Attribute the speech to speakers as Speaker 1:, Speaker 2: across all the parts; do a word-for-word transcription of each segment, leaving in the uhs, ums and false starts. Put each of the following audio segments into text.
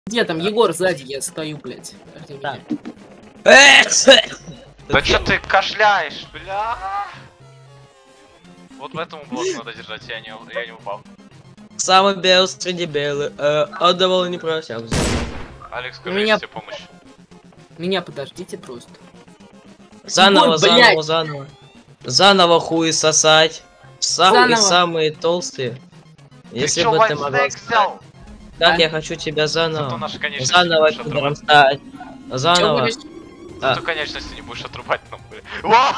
Speaker 1: Где там Егор сзади? Я стою, блядь.
Speaker 2: Да
Speaker 3: чё ты кашляешь, бля? Вот в этом углу надо держать, я не, я не упал.
Speaker 2: Самый белый среди белых, э, отдавал не просил.
Speaker 3: Алекс, скажи
Speaker 1: Меня...
Speaker 3: тебе помощь.
Speaker 1: Меня подождите просто.
Speaker 2: Заново,
Speaker 1: Егор,
Speaker 2: заново,
Speaker 1: блядь.
Speaker 2: заново. Заново хуй сосать. Самые
Speaker 1: Заново.
Speaker 2: самые толстые. Если
Speaker 3: ты чё,
Speaker 2: бы ты
Speaker 3: White
Speaker 2: могла...
Speaker 3: Snake взял?
Speaker 2: Так,
Speaker 1: А?
Speaker 2: я хочу тебя
Speaker 3: Зато
Speaker 2: заново.
Speaker 3: наши конечности
Speaker 2: Заново
Speaker 3: не будешь
Speaker 2: пидором
Speaker 3: отрубать.
Speaker 2: стать. Заново.
Speaker 1: Чё
Speaker 2: А.
Speaker 3: Зато конечности не будешь отрубать нам, бля. Вау!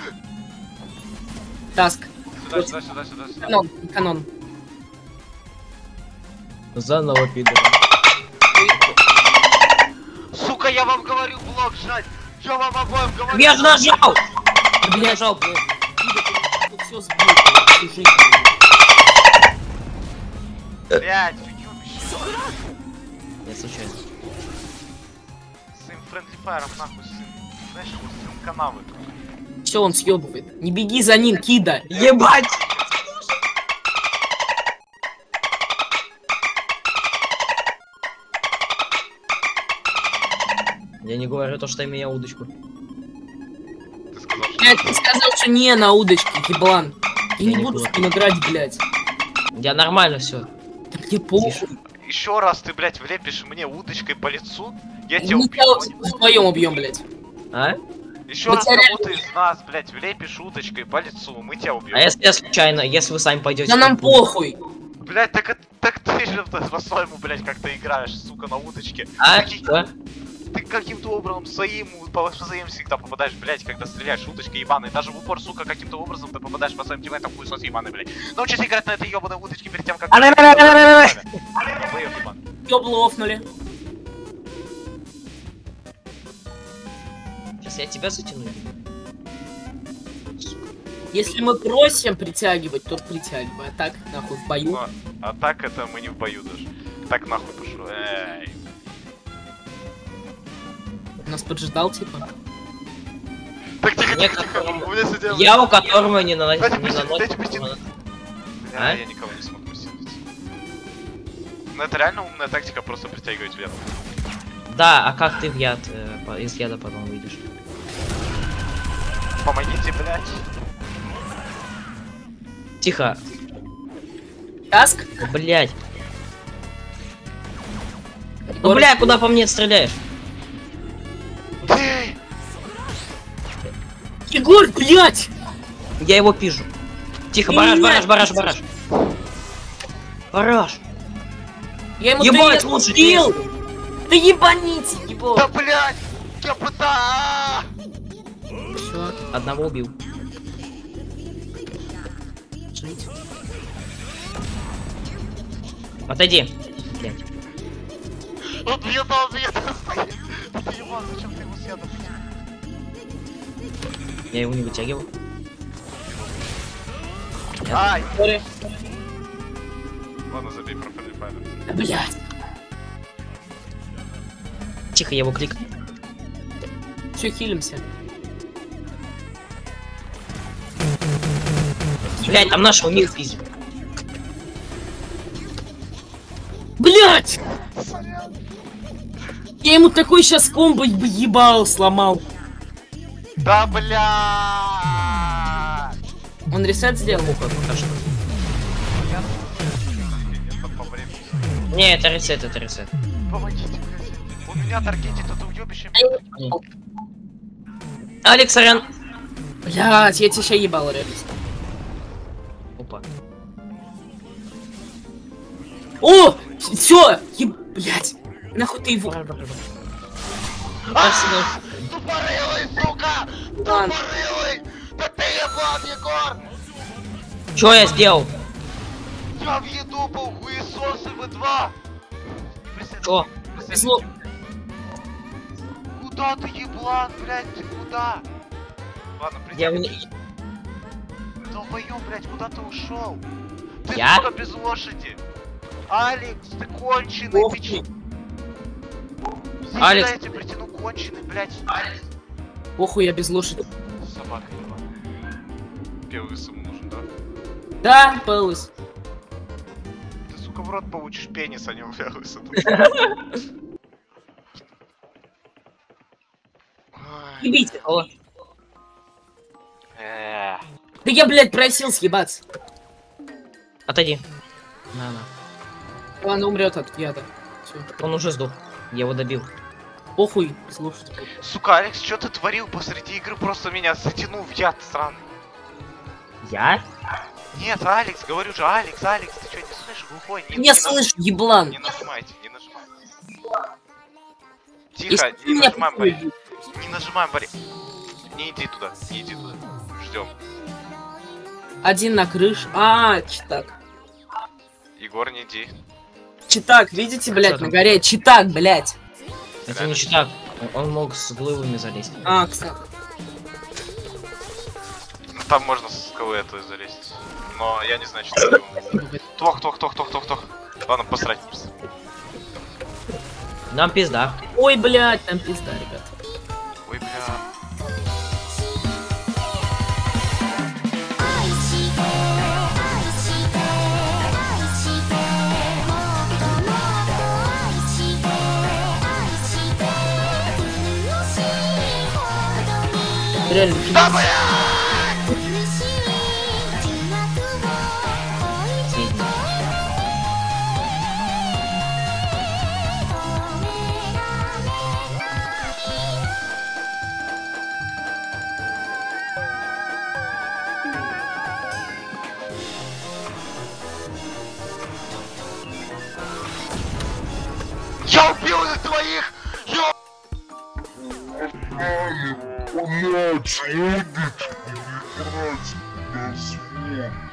Speaker 1: Таск.
Speaker 3: Сюда, сюда, сюда, сюда, сюда.
Speaker 1: Канон, канон.
Speaker 2: Заново пидором.
Speaker 3: Сука, я вам говорю блок жать! Я вам обоим говорю!
Speaker 2: Я же нажал!
Speaker 1: Блядь,
Speaker 2: Нажал, блядь.
Speaker 1: все сбил, блядь, всю жизнь.
Speaker 3: Блять, уёбище!
Speaker 2: Я случайно.
Speaker 3: С своим френдли файром нахуй, сын. Знаешь, его сын канавы.
Speaker 1: Все, он съебывает. Не беги за ним, кида.
Speaker 2: Ебать! Я не говорю то, что меня удочку.
Speaker 3: Ты сказал, что...
Speaker 1: Блядь, ты сказал, что не на удочке, еблан. Я не
Speaker 2: Я не
Speaker 1: буду с
Speaker 2: буду.
Speaker 1: ним играть, блядь.
Speaker 2: Я нормально все.
Speaker 1: Да мне похуй.
Speaker 3: Еще раз ты, блять, влепишь мне удочкой по лицу, я тебя
Speaker 1: Мы
Speaker 3: убью.
Speaker 1: тебя вдвоем убьем, блять.
Speaker 2: А?
Speaker 3: Еще
Speaker 1: мы
Speaker 3: раз
Speaker 1: тебя
Speaker 3: кого-то из нас, блять, влепишь удочкой по лицу, мы тебя убьем.
Speaker 2: А если я случайно, если вы сами пойдете?
Speaker 1: Да нам похуй.
Speaker 3: Блять, так, это- так ты же по-своему, блять, как-то играешь, сука, на удочке.
Speaker 2: А?
Speaker 3: Какие-
Speaker 2: Что?
Speaker 3: Ты каким-то образом своим, по своим всегда попадаешь, блять, когда стреляешь, удочкой ебаной. Даже в упор, сука, каким-то образом ты попадаешь по своим тиммейтам, хуесос ебаный, блять. Научись играть на этой ебаной удочке перед тем, как... Боёв ебаный.
Speaker 1: Ёбло офнули.
Speaker 2: Сейчас я тебя затяну.
Speaker 1: Если мы просим притягивать, то притягивай. А так, нахуй, в бою.
Speaker 3: Но- А так это мы не в бою даже. Так нахуй пошло. Эй.
Speaker 1: Нас поджидал, типа.
Speaker 3: Так тихо,
Speaker 2: Мне
Speaker 3: тихо,
Speaker 2: которому-
Speaker 3: тихо. У меня сидел...
Speaker 2: Я у которого не наносит.
Speaker 3: Дайте
Speaker 2: Не
Speaker 3: присесть, дайте
Speaker 2: наносит.
Speaker 3: присесть. Бля,
Speaker 2: А?
Speaker 3: я никого не смог посидеть. Ну это реально умная тактика, просто притягивать вверх.
Speaker 2: Да, а как ты в яд, э, по- из яда потом выйдешь?
Speaker 3: Помогите, блять.
Speaker 2: Тихо.
Speaker 1: Таск?
Speaker 2: Блять. Ну
Speaker 1: Егор,
Speaker 2: бля, куда по мне стреляешь?
Speaker 3: Ты!
Speaker 1: Егор, блядь!
Speaker 2: Я его пижу. Тихо, бараш, бараш, бараш, бараш. Бараш.
Speaker 1: Я ему
Speaker 2: Ебать,
Speaker 1: три
Speaker 2: лучше
Speaker 1: убил! Да ебаните его!
Speaker 3: Да блять! Я пытаюсь!
Speaker 1: Всё,
Speaker 2: Одного убил.
Speaker 1: жить.
Speaker 2: Отойди. Блять.
Speaker 3: Он мне дал, мне дал стоит! Ты ебан, зачем ты его съедал?
Speaker 2: Я его не вытягивал.
Speaker 3: Ай!
Speaker 1: Сори.
Speaker 3: Ладно, забей про Friendly Fire.
Speaker 1: Да, блядь.
Speaker 2: Тихо, я его клик.
Speaker 1: Все, хилимся.
Speaker 2: Блять, там нашего мир пиздит.
Speaker 1: Блядь! Я ему такой сейчас комбо бы ебал сломал.
Speaker 3: Да бля!
Speaker 1: Он ресет сделал?
Speaker 2: Пока что.
Speaker 3: Нет, там по времени.
Speaker 2: Не, это ресет, это ресет.
Speaker 3: Помогите, блядь. У меня таргетит это уебище.
Speaker 2: Алекс, сорян.
Speaker 1: Блядь, я тебя ща ебал, Рекс.
Speaker 2: Опа.
Speaker 1: О! Все! Еб... Блядь! Нахуй ты его...
Speaker 3: Тупорылый, сука!
Speaker 1: Ладно.
Speaker 3: Тупорылый! Да ты ебан, Егор!
Speaker 2: Чё я сделал?
Speaker 3: Я в еду был, хуесосы вы два!
Speaker 2: Чё?
Speaker 1: Зло...
Speaker 3: Куда ты, еблан, блядь, ты куда? Ладно,
Speaker 2: Я
Speaker 3: присядь.
Speaker 2: не...
Speaker 3: Долбоёб, блядь, куда ты ушел? Ты,
Speaker 2: Я?
Speaker 3: сука, без лошади! Алекс, ты конченый,
Speaker 1: Ох
Speaker 3: ты
Speaker 1: ты.
Speaker 3: че?
Speaker 2: Алекс.
Speaker 3: Я тебе притяну конченый, блядь.
Speaker 1: Похуй, я без лошади.
Speaker 3: Собака, ебаная. Первый ему нужен, да?
Speaker 1: Да, Пэллос.
Speaker 3: Ты, сука, сука, в рот получишь пенис, а не увязывайся.
Speaker 1: Ебите.
Speaker 2: О,
Speaker 3: Э,
Speaker 1: Да я, блядь, просил съебаться.
Speaker 2: отойди. На, на.
Speaker 1: Ладно, умрет от яда. Всё.
Speaker 2: Он уже сдох. Я его добил.
Speaker 1: Похуй, слушайте.
Speaker 3: Сука, Алекс, что ты творил посреди игры? Просто меня затянул в яд сраный.
Speaker 2: Я?
Speaker 3: Нет, Алекс, говорю же, Алекс, Алекс, ты что, не слышишь, глухой? Не,
Speaker 1: Не
Speaker 3: не
Speaker 1: слышь, еблан.
Speaker 3: Не нажимайте, не нажимайте.
Speaker 1: Если
Speaker 3: Тихо,
Speaker 1: ты
Speaker 3: не
Speaker 1: меня
Speaker 3: нажимаем,
Speaker 1: похуй,
Speaker 3: Борис. Не нажимаем, Борис. Не иди туда, не иди туда. Ждем.
Speaker 1: Один на крыше. А, читак.
Speaker 3: Егор, не иди.
Speaker 1: Читак, видите, блядь,
Speaker 2: Что там?
Speaker 1: на горе? Читак, блядь.
Speaker 2: Это не читак. Он- Он мог с глывами залезть.
Speaker 1: А, кстати.
Speaker 3: Ну, там можно с скалы это залезть. Но я не знаю, что это. Тох, тох, тох, тох, тох, тох. Ладно, посрать.
Speaker 2: Нам пизда.
Speaker 1: Ой, блядь, там пизда, ребят.
Speaker 3: Ой, бля.
Speaker 1: Реально.
Speaker 3: Да, бля!
Speaker 2: Средний.
Speaker 3: Я убил из твоих! Я...
Speaker 4: Помочь, удочку, не брать на звук.